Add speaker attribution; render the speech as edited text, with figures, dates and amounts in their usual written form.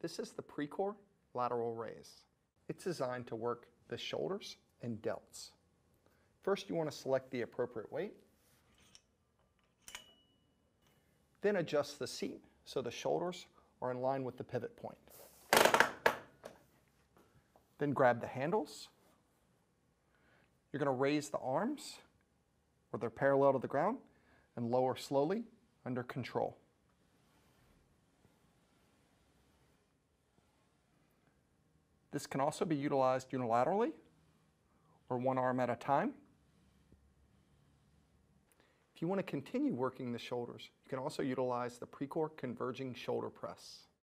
Speaker 1: This is the Precor Lateral Raise. It's designed to work the shoulders and delts. First, you want to select the appropriate weight. Then adjust the seat so the shoulders are in line with the pivot point. Then grab the handles. You're going to raise the arms where they're parallel to the ground and lower slowly under control. This can also be utilized unilaterally or one arm at a time. If you want to continue working the shoulders, you can also utilize the Precor Converging Shoulder Press.